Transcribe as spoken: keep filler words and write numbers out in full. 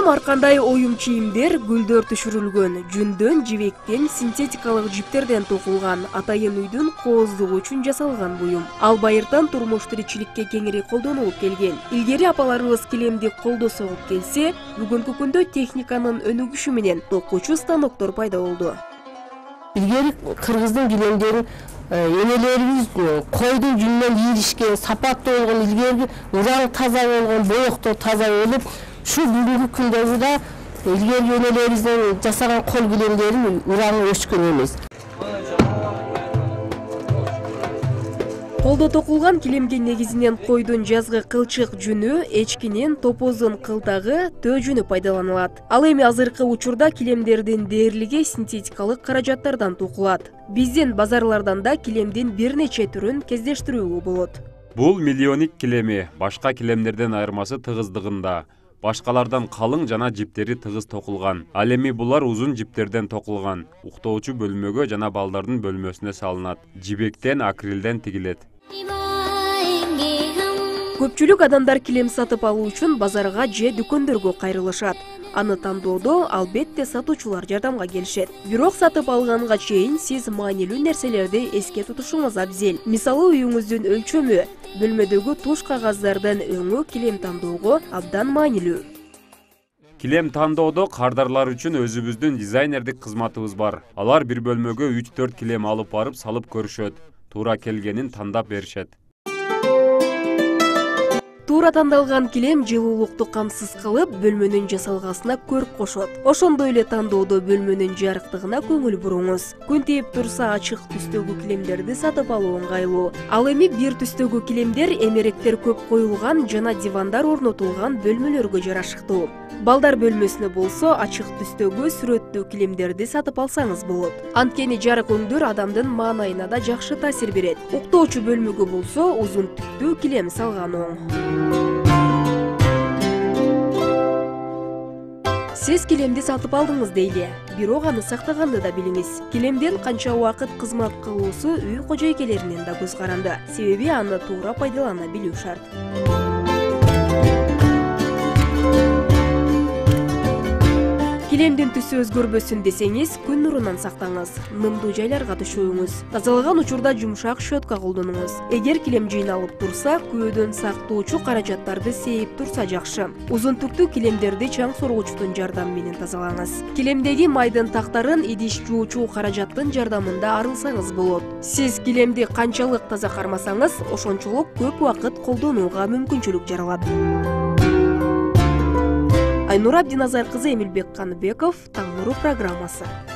ар кандай оюм кийимдер гүлдөр түшүрүлгөн, жүндөн, жибектен, синтетикалык жиптерден токулган, атайын үйдүн кооздугу үчүн жасалган буюм. Ал байыртан турмуш тиричиликке кеңири колдонулуп келген. Илгери апаларыбыз килемди колдо согуп келсе, бүгүнкү күндө техниканын өнүгүшү менен токуучу станоктор пайда болду. Илгери кыргыздын килемдери энелерибиз койдун жүнүнөн ийришкен, сапаттуу болгон, илгери ураңы таза болгон, боектор таза болуп, şu бүгүнкү күндөгү да илгерки энелерибиздин жасаган кол килемдерин ураңы өчкөн эмес. Колдо токулган килемге негизинен койдун жазгы кылчык жүнү, эчкинин, топоздун кылтагы, төө жүнү пайдаланылат. Ал эми азыркы учурда килемдердин дээрлиги синтетикалык каражаттардан токулат. Биздин базарлардан да килемдин бир нече түрүн кездештирүүгө болот. Бул миллионник килеми башка килемдерден айырмасы тыгыздыгында. Башкалардан калың жана жиптери тыгыз токулган. Ал эми булар узун жиптерден токулган. Уктоочу бөлмөгө жана балдардын бөлмөсүнө салынат. Жибектен, акрилден тигилет. Көпчүлүк адамдар килем сатып алуу үчүн базарга же дүкөндөргө кайрылышат. Аны тандоодо албетте сатуучулар жардамга келишет. Бирок сатып алганга чейин сиз маанилүү нерселерди эске тутушуңуз абзел. Мисалы, үйүңүздүн өлчөмү, бөлмөдөгү туш кагаздардын өңү килем тандоого абдан маанилүү. Килем тандоодо кардарлар үчүн өзүбүздүн дизайнердик кызматыбыз бар. Алар бир бөлмөгө үч төрт килем алып барып салып көрүшөт. Туура келгенин тандап беришет. Туура тандалган килем жылуулукту камсыз кылып, бөлмөнүн жасалгасына көрк кошот. Ошондой эле тандоодо бөлмөнүн жарыктыгына көңүл буруңуз. Күн тийип турса, ачык түстөгү килемдерди сатып алуу ыңгайлуу. Ал эми бир түстөгү килемдер эмеректер көп коюлган жана дивандар орнотулган бөлмөлөргө жарашыктуу. Балдар бөлмөсүнө болсо, ачык түстөгү сүрөттүү килемдерди сатып алсаңыз болот. Анткени жарык өңдөр адамдын маанайына да жакшы таасир берет. Уктоочу бөлмөгө болсо, узун түктүү килем салган оң. Сиз килемди сатып алдыңыз дейли, бирок аны сактаганды да билиңиз. Килемден канча убакыт кызмат кылуусу үй кожойкелеринин да көз каранды. Себеби аны туура пайдалана билүү шарт. Килемдин түсү өзгөрбөсүн десеңиз, күн нурунан сактаңыз, нымдуу жайларга түшүүңүз. Тазалаган учурда жумшак щетка колдонуңуз. Эгер килем жыйналып турса, күйөөдөн сактоочу каражаттарды сейип турса жакшы. Узун түктүү килемдерди чаң соргучтун жардамы менен тазалаңыз. Килемдеги майдын тактарын идиш жуучу каражаттын жардамында арылсаңыз болот. Сиз килемди канчалык таза кармасаңыз, ошончолук көп убакыт колдонууга мүмкүнчүлүк жаралат. Айнура Абдиназар кызы, Эмилбек Каныбеков, Таң нуру программасы.